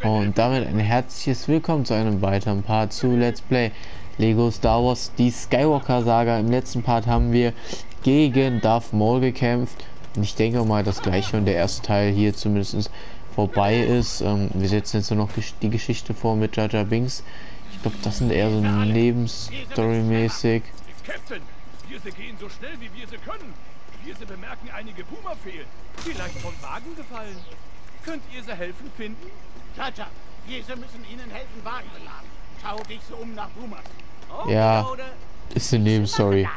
Und damit ein herzliches Willkommen zu einem weiteren Part zu Let's Play Lego Star Wars die Skywalker Saga. Im letzten Part haben wir gegen Darth Maul gekämpft. Und ich denke mal, dass gleich schon der erste Teil hier zumindest vorbei ist. Wir setzen jetzt nur noch die Geschichte vor mit Jar Jar Binks. Ich glaube, das sind eher so Nebenstory-mäßig. Captain, wir gehen so schnell, wie wir sie können. Wir bemerken, einige Boomer fehlen. Vielleicht vom Wagen gefallen. Könnt ihr sie helfen finden? Jar, wir müssen ihnen helfen, Wagen beladen. Schau dich so um nach Boomers. Oh, Ja, oder? ist eine Nebenstory.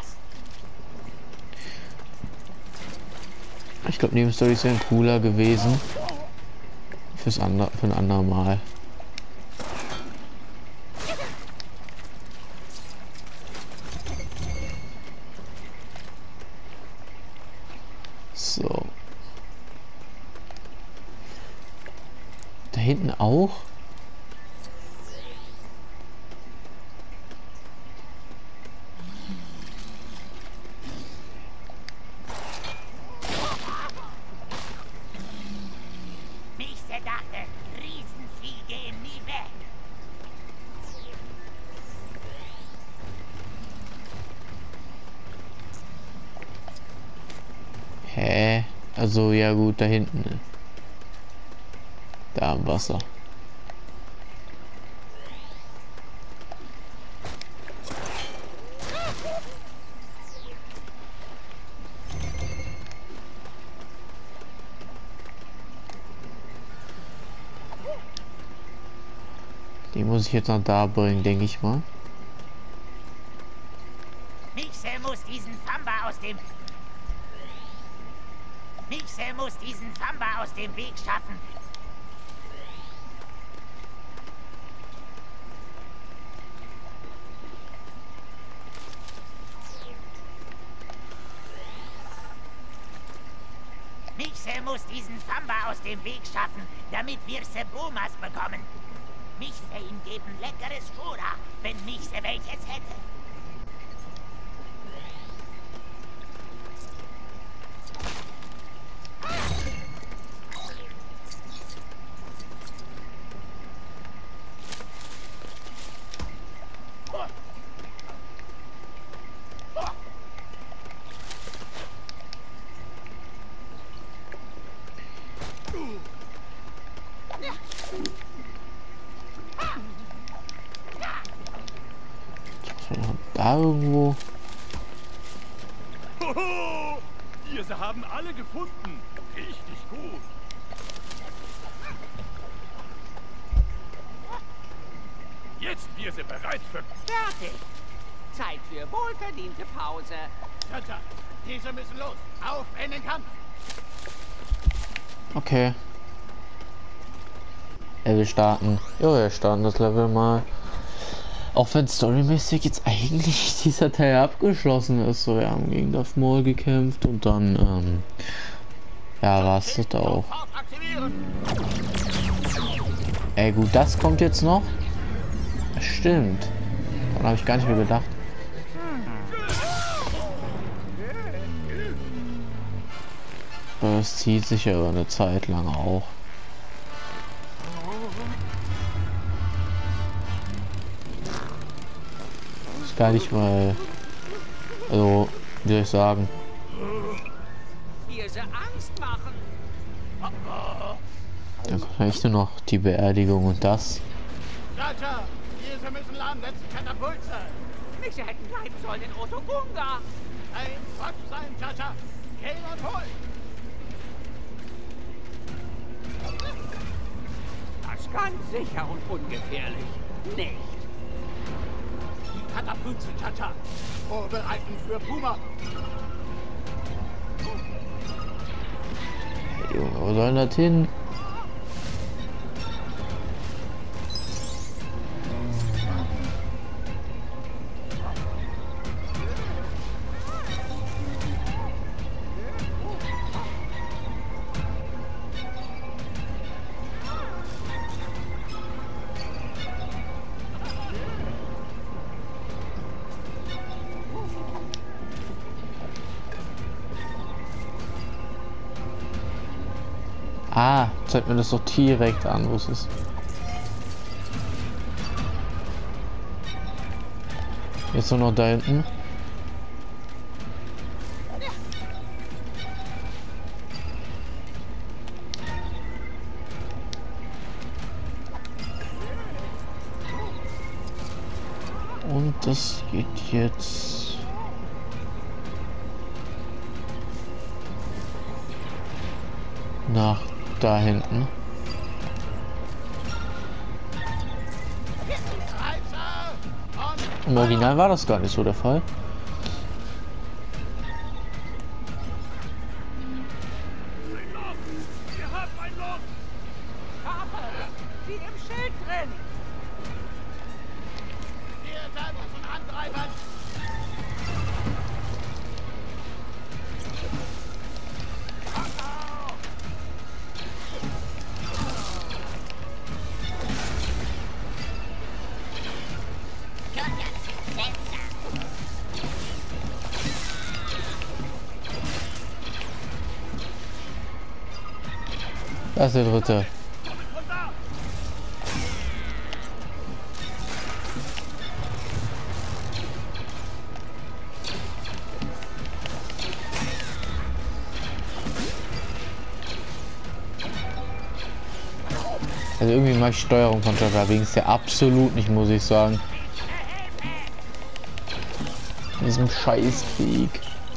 Ich glaube, Nebenstories wären cooler gewesen. Für ein andermal. So. Da hinten auch? Ich dachte, Riesenvieh gehen nie weg. Hä? Also, ja gut, da hinten. Ne? Da am Wasser. Die muss ich jetzt noch da bringen, denke ich mal. Michel muss diesen Famba aus dem Weg schaffen. Michel muss diesen Famba aus dem Weg schaffen, damit wir Boomers bekommen. Michel ihm geben leckeres Futter, wenn Michel welches hätte. Da irgendwo. Hoho! Wir haben alle gefunden. Richtig gut. Jetzt wir sind bereit für... Fertig. Zeit für wohlverdiente Pause. Jar, diese müssen los. Auf in den Kampf. Okay. Er will starten. Jo, wir starten das Level mal. Auch wenn storymäßig jetzt eigentlich dieser Teil abgeschlossen ist. So, wir haben gegen Darth Maul gekämpft und dann, ja, war es das auch. Ey, gut, das kommt jetzt noch. Das stimmt. Daran habe ich gar nicht mehr gedacht. Das zieht sich ja über eine Zeit lang auch. Gar nicht mal, also wie soll ich sagen, Ihr sie Angst machen. dann kommt eigentlich nur noch die Beerdigung und das. Jar, diese müssen laden, letzte Katapulze. Michel hätten bleiben sollen in Otogunga. Ein Quatsch sein, Jar. Geh und hol. Das ganz sicher und ungefährlich. Nicht. Die Katapulze, Jar. Vorbereiten für Boomer. Hey, Junge, wo soll denn das hin? Ah, zeigt mir das doch direkt an, wo es ist. Jetzt nur noch da hinten. Und das geht jetzt nach da hinten. Im Original war das gar nicht so der Fall. Ihr habt ein Loch! Schafe, die im Schild drin. Ihr seid von Antreibern! Das ist der dritte. Von da! Also irgendwie mag ich Steuerung von Jabba wegen der absolut nicht, muss ich sagen. In diesem Scheißkrieg.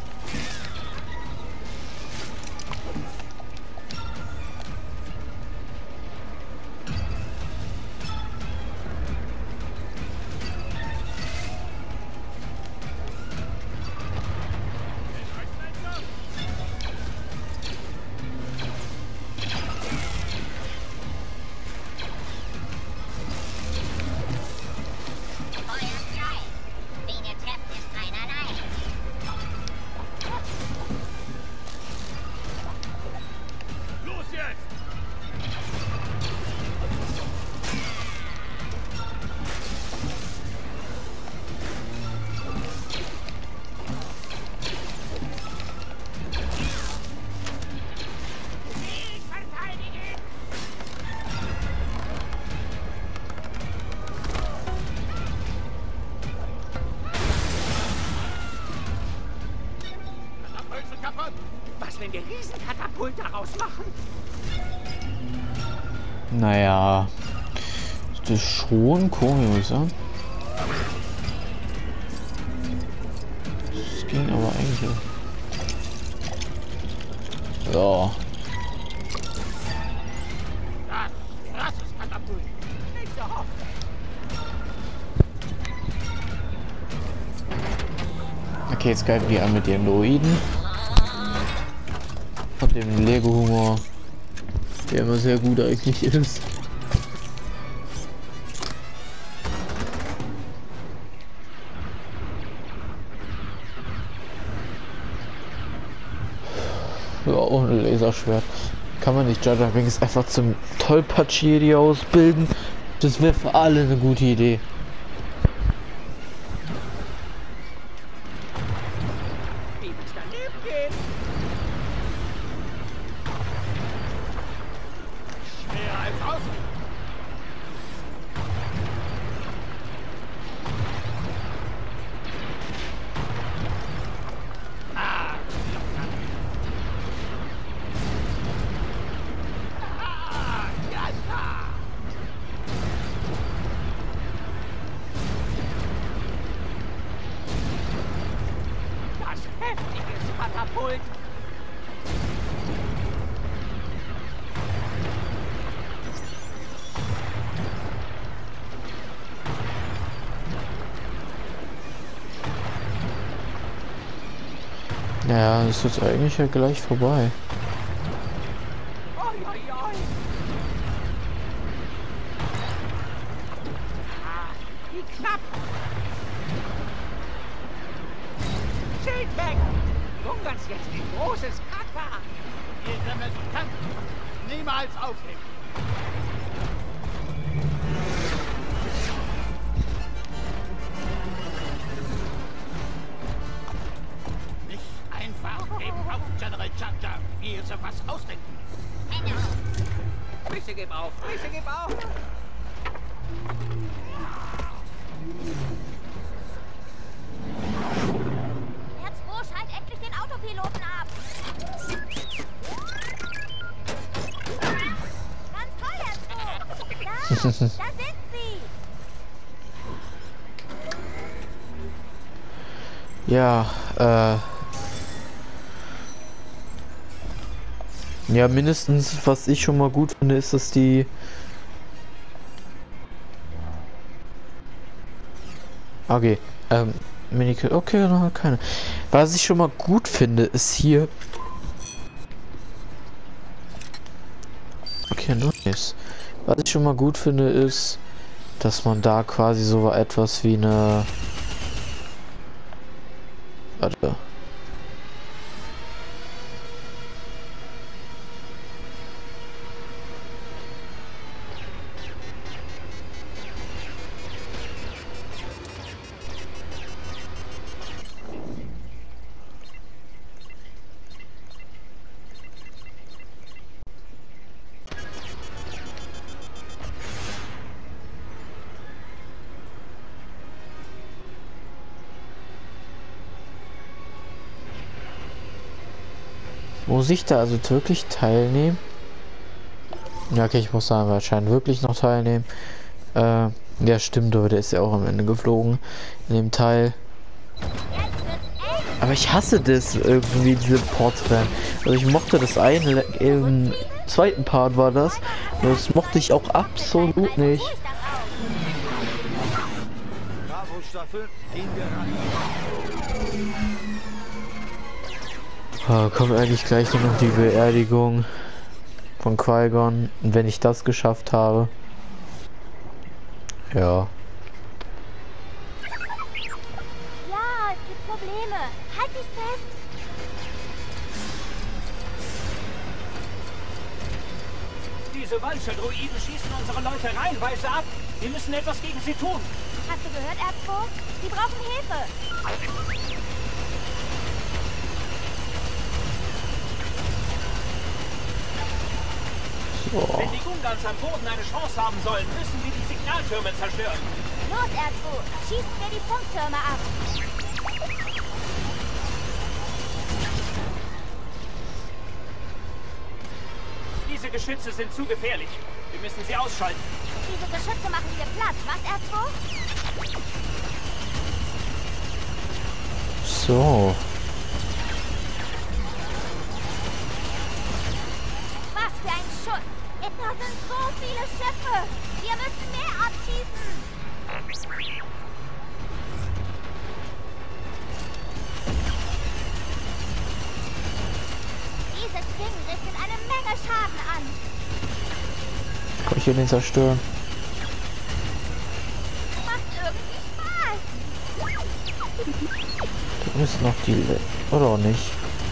Los jetzt! Was, wenn wir Riesenkatapult daraus machen? Naja, das ist schon komisch, muss ich sagen. Das ging aber eigentlich auch. Ja. Das ist Katapult! Nicht so hoffen. Okay, jetzt greifen die an mit den Droiden. Und dem Lego-Humor, der immer sehr gut eigentlich ist. Ja, ohne Laserschwert. Kann man nicht Jar Jar Binks einfach zum Tollpatsch-Jedi ausbilden? Das wäre für alle eine gute Idee. Wie muss daneben gehen? Schwerer als außen! Ah, ja, ja! Das heftige Katapult. Naja, ist jetzt eigentlich ja gleich vorbei. Oi, oi, oi. Ah, wie knapp. Schild weg. Gungans jetzt ein großes Kaka. Ihr müsst kämpfen! Niemals aufgeben! Nicht einfach geben auf, General Jar Jar! Wir so was ausdenken! Bitte gib auf. Bitte gib auf. sind sie! Ja, ja, mindestens, was ich schon mal gut finde, ist, dass die... Okay, Minikill, okay, noch keine. Was ich schon mal gut finde, ist hier... Okay, nur nichts. Was ich schon mal gut finde, ist, dass man da quasi so etwas wie eine... Warte. Muss ich da also wirklich teilnehmen? Ja, okay, ich muss sagen, wahrscheinlich wirklich noch teilnehmen. Ja, stimmt, aber der ist ja auch am Ende geflogen in dem Teil. Aber ich hasse das irgendwie, diese Portrennen. Also ich mochte das eine, im zweiten Part war das. Und das mochte ich auch absolut nicht. Bravo-Staffel, gehen wir rein. Kommt eigentlich gleich nur noch die Beerdigung von Qui-Gon. Und wenn ich das geschafft habe. Ja. Ja, es gibt Probleme. Halt dich fest. Diese Walcher-Druiden schießen unsere Leute reihenweise ab. Wir müssen etwas gegen sie tun. Hast du gehört, Erzvogt? Sie brauchen Hilfe. Wenn die Gungans am Boden eine Chance haben sollen, müssen wir die Signaltürme zerstören. Los, Erzvogt. Schießen wir die Funktürme ab. Diese Geschütze sind zu gefährlich. Wir müssen sie ausschalten. Diese Geschütze machen dir Platz, was, Erzvogt? So. Was für ein Schuss. Da sind so viele Schiffe. Wir müssen mehr abschießen. Dieses Ding richtet eine Menge Schaden an. Kann ich hier den zerstören? Macht irgendwie Spaß. Da müssen noch die... Oder auch nicht.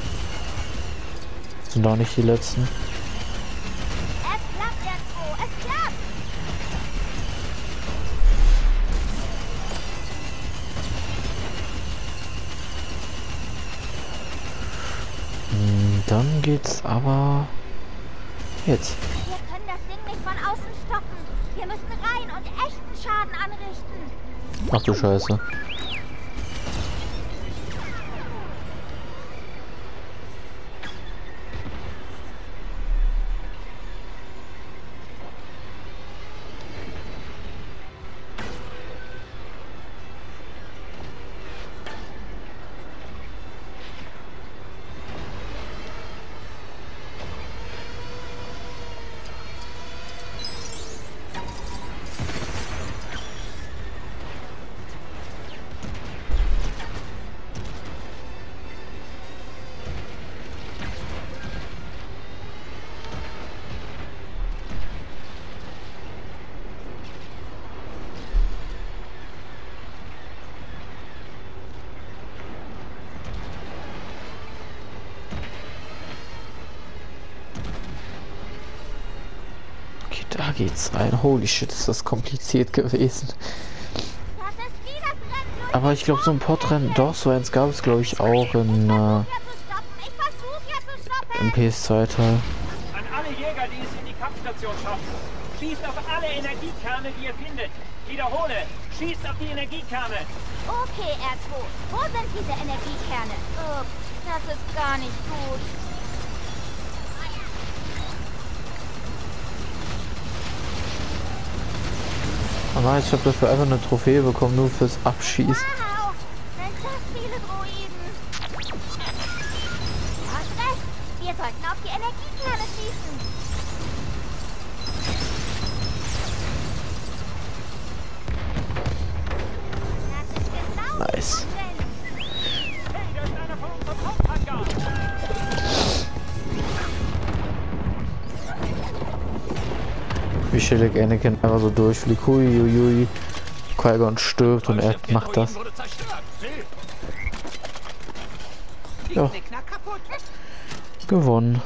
Sind auch nicht die letzten. Es klappt, Erzvogt. Es klappt. Dann geht's aber... Jetzt. Wir können das Ding nicht von außen stoppen. Wir müssen rein und echten Schaden anrichten. Ach du Scheiße. Da geht's rein. Holy shit, ist das kompliziert gewesen. Das ist wie das Rennen. Aber ich glaube, so ein Podrennen, doch, so eins gab es, glaube ich, auch in Ich versuche ja zu stoppen. im PS2-Teil. An alle Jäger, die es in die Kampfstation schaffen. Schießt auf alle Energiekerne, die ihr findet. Wiederhole, schießt auf die Energiekerne. Okay, Erzvogt. Wo sind diese Energiekerne? Ups, das ist gar nicht gut. Oh nein, ich habe dafür einfach eine Trophäe bekommen, nur fürs Abschießen. Wow, sind das viele Droiden. Du hast recht. Wir sollten auf die Energiekerne schießen. Das ist genau Nice. drin. Hey, da ist einer von unserem Haupthangar. Wie chillig Anakin einfach so durchfliegt. Huiuiui. Qui-Gon stirbt und er macht das. Wurde zerstört. Sieh. Ja. Gewonnen.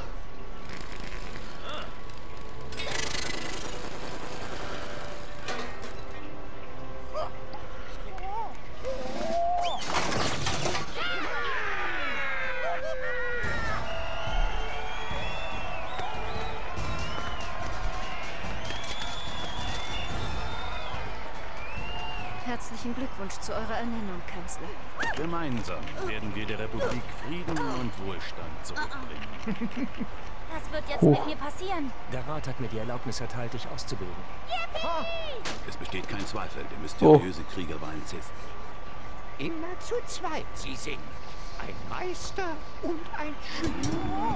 Herzlichen Glückwunsch zu eurer Ernennung, Kanzler. Gemeinsam werden wir der Republik Frieden und Wohlstand zurückbringen. Was wird jetzt mit mir passieren? Der Rat hat mir die Erlaubnis erteilt, dich auszubilden. Es besteht kein Zweifel, der mysteriöse Krieger war ein Sith. Immer zu zweit sie sind. Ein Meister und ein Schüler.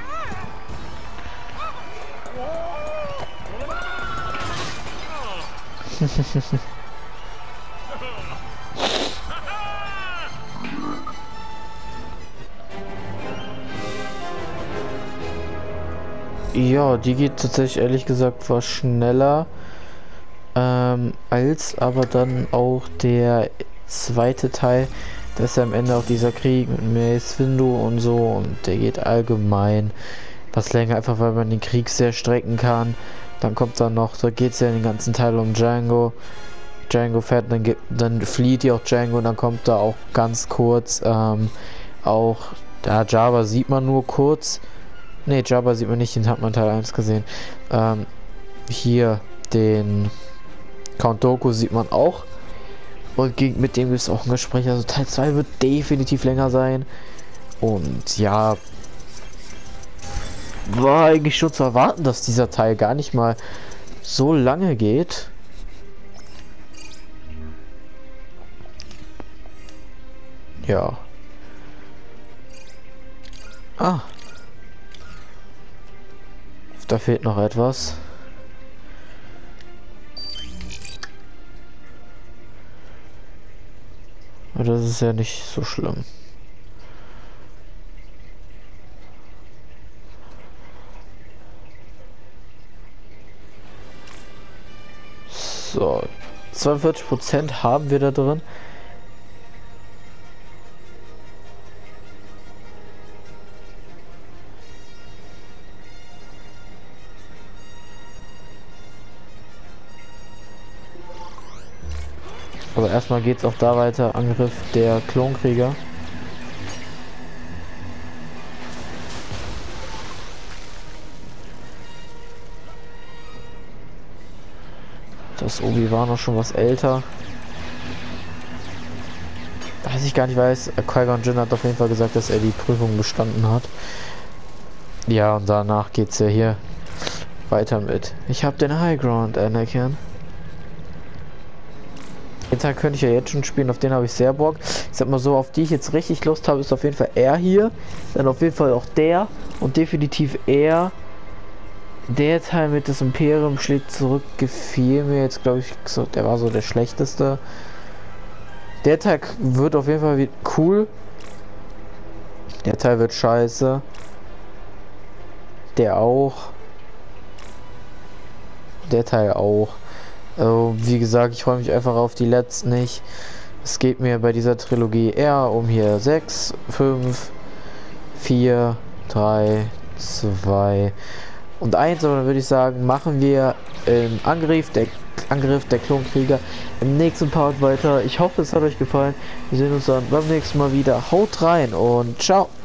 Ja, die geht tatsächlich ehrlich gesagt was schneller als aber dann auch der zweite Teil, dass ja am Ende auch dieser Krieg mit Mace Windu und so, und der geht allgemein was länger, einfach weil man den Krieg sehr strecken kann. Dann kommt dann noch, da geht es ja den ganzen Teil um Django. Django fährt, dann flieht ja auch Django und dann kommt da auch ganz kurz auch, da Jabba sieht man nur kurz. Ne, Jabba sieht man nicht, den hat man Teil 1 gesehen. Hier den Count Dooku sieht man auch. Und mit dem gibt es auch ein Gespräch. Also Teil 2 wird definitiv länger sein. Und ja, war eigentlich schon zu erwarten, dass dieser Teil gar nicht mal so lange geht. Ja. Ah. Da fehlt noch etwas. Aber das ist ja nicht so schlimm. So, 42% haben wir da drin. Aber erstmal geht es auch da weiter. Angriff der Klonkrieger. Das Obi-Wan noch schon was älter. Was ich gar nicht weiß, Qui-Gon Jinn hat auf jeden Fall gesagt, dass er die Prüfung bestanden hat. Ja, und danach geht es ja hier weiter mit. Ich habe den High Ground, Anakin. Den Teil könnte ich ja jetzt schon spielen, auf den habe ich sehr Bock. Ich sag mal so, auf die ich jetzt richtig Lust habe, ist auf jeden Fall er hier. Dann auf jeden Fall auch der. Und definitiv er. Der Teil mit das Imperium schlägt zurück gefiel mir jetzt, glaube ich, so, der war so der schlechteste. Der Teil wird auf jeden Fall cool. Der Teil wird scheiße. Der auch. Der Teil auch. Wie gesagt, ich freue mich einfach auf die letzten nicht. Es geht mir bei dieser Trilogie eher um hier 6, 5, 4, 3, 2 und 1. Aber dann würde ich sagen, machen wir im Angriff der Klonkrieger im nächsten Part weiter. Ich hoffe, es hat euch gefallen. Wir sehen uns dann beim nächsten Mal wieder. Haut rein und ciao.